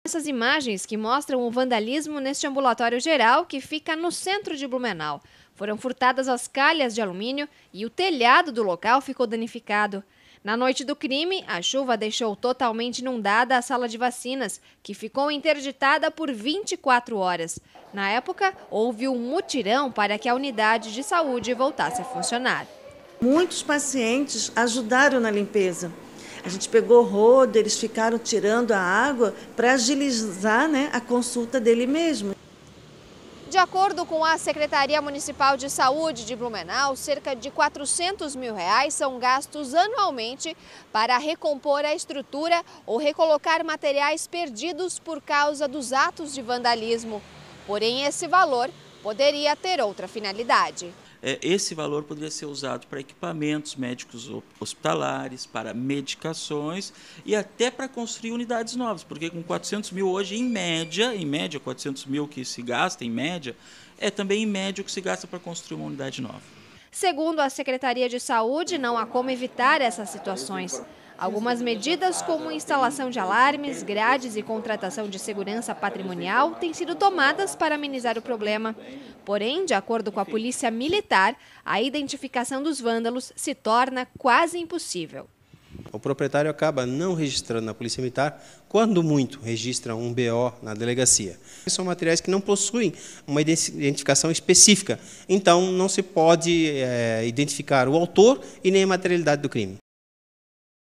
Essas imagens que mostram o vandalismo neste ambulatório geral que fica no centro de Blumenau. Foram furtadas as calhas de alumínio e o telhado do local ficou danificado. Na noite do crime, a chuva deixou totalmente inundada a sala de vacinas, que ficou interditada por 24 horas. Na época, houve um mutirão para que a unidade de saúde voltasse a funcionar. Muitos pacientes ajudaram na limpeza. A gente pegou rodo, eles ficaram tirando a água para agilizar, a consulta dele mesmo. De acordo com a Secretaria Municipal de Saúde de Blumenau, cerca de R$400 mil são gastos anualmente para recompor a estrutura ou recolocar materiais perdidos por causa dos atos de vandalismo. Porém, esse valor poderia ter outra finalidade. Esse valor poderia ser usado para equipamentos médicos hospitalares, para medicações e até para construir unidades novas, porque com 400 mil hoje, em média 400 mil que se gasta, em média, é também em média o que se gasta para construir uma unidade nova. Segundo a Secretaria de Saúde, não há como evitar essas situações. Algumas medidas, como instalação de alarmes, grades e contratação de segurança patrimonial, têm sido tomadas para amenizar o problema. Porém, de acordo com a Polícia Militar, a identificação dos vândalos se torna quase impossível. O proprietário acaba não registrando na Polícia Militar, quando muito registra um BO na delegacia. São materiais que não possuem uma identificação específica, então não se pode identificar o autor e nem a materialidade do crime.